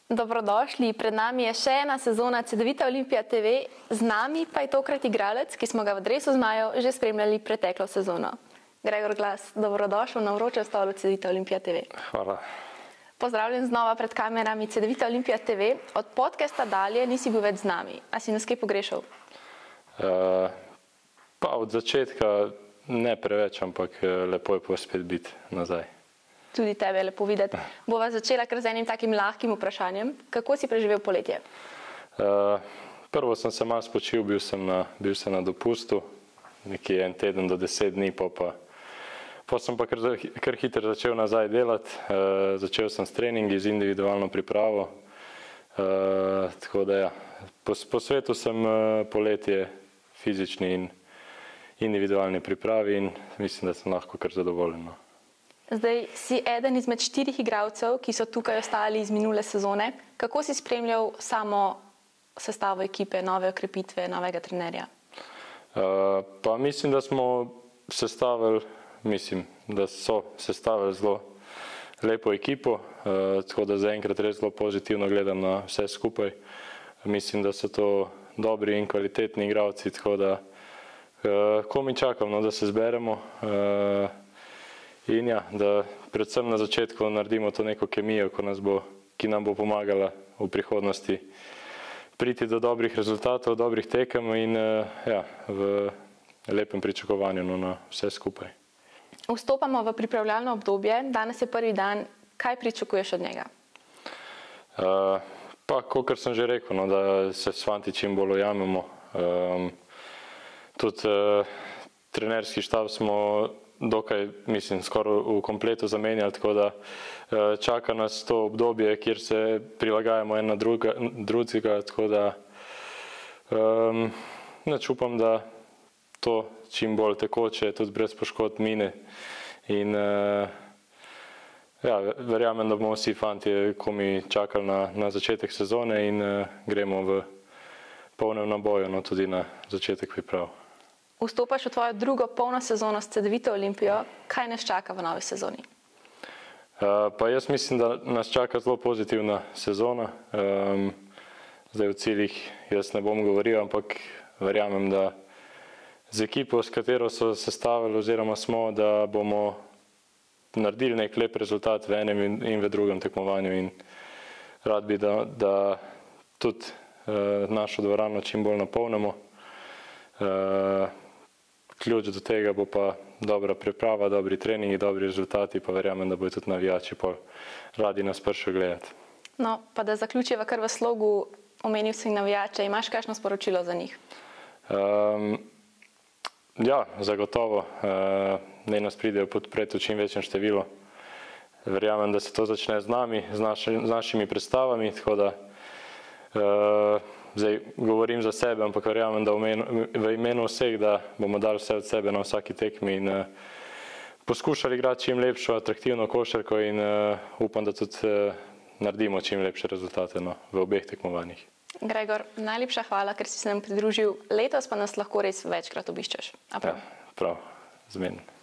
Dobrodošli, pred nami je še ena sezona Cedevita Olimpija TV, z nami pa je tokrat igralec, ki smo ga v dresu zmajev že spremljali preteklo sezono. Gregor Glas, dobrodošel na vročem stolu Cedevita Olimpija TV. Hvala. Pozdravljen znova pred kamerami Cedevita Olimpija TV. Od podcasta dalje nisi bil več z nami, a si nas kaj pogrešal? Pa od začetka ne preveč, ampak lepo je pa spet biti nazaj. Tudi tebe je lepo videti. Bova začela kar z enim takim lahkim vprašanjem. Kako si preživel poletje? Prvo sem se malo spočil, bil sem na dopustu, nekje en teden do 10 dni, pa sem pa kar hitro začel nazaj delati. Začel sem s treningi, z individualno pripravo. Tako da ja, po svetu sem poletje fizični in individualni pripravi in mislim, da sem lahko kar zadovoljen. Zdaj si eden izmed 4 igralcev, ki so tukaj ostali iz minule sezone. Kako si spremljal samo sestavo ekipe, nove okrepitve, novega trenerja? Pa mislim, da smo sestavili, da so sestavili zelo lepo ekipo, tako da zaenkrat res zelo pozitivno gledam na vse skupaj. Mislim, da so to dobri in kvalitetni igralci, tako da komaj čakam, da se zberemo. In ja, da predvsem na začetku naredimo to neko kemijo, ki nam bo pomagala v prihodnosti priti do dobrih rezultatov, dobrih tekem in ja, v lepem pričakovanju na vse skupaj. Vstopamo v pripravljalno obdobje, danes je prvi dan. Kaj pričakuješ od njega? Pa, kakor sem že rekel, da se s fanti čim bolj ujamemo. Tudi trenerski štab smo dokaj, skoraj v kompletu zamenjali, tako da čaka nas to obdobje, kjer se prilagajamo en na drugega, tako da upam, da to čim bolj tekoče, tudi brez poškodb mine. In ja, verjamem, da bomo vsi fantje komaj čakali na začetek sezone in gremo v polnem naboju, tudi na začetek priprav. Vstopaš v tvojo drugo polno sezono s Cedevito Olimpijo. Kaj nas čaka v novi sezoni? Pa jaz mislim, da nas čaka zelo pozitivna sezona. Zdaj v ciljih jaz ne bom govoril, ampak verjamem, da z ekipo, s katero so sestavili oziroma smo, da bomo naredili nek lep rezultat v enem in v drugem tekmovanju. In rad bi, da tudi našo dvorano čim bolj napolnimo. Ključ do tega bo pa dobra priprava, dobri treningi, dobri rezultati, pa verjamem, da bodo tudi navijači radi nas prišli gledati. No, pa da zaključiva kar v slogu, omenil si navijače, imaš kakšno sporočilo za njih? Ja, zagotovo. Naj nas pridejo podpreti v čim večjem številu. Verjamem, da se to začne z nami, z našimi predstavami, tako da zdaj govorim za sebe, ampak verjamem, da v imenu vseh, da bomo dali vse od sebe na vsaki tekmi in poskušali igrati čim lepšo, atraktivno košarko in upam, da tudi naredimo čim lepše rezultate v obeh tekmovanjih. Gregor, najlepša hvala, ker si se nam pridružil. Letos pa nas lahko res večkrat obiščeš. Ja, prav, zmenjen.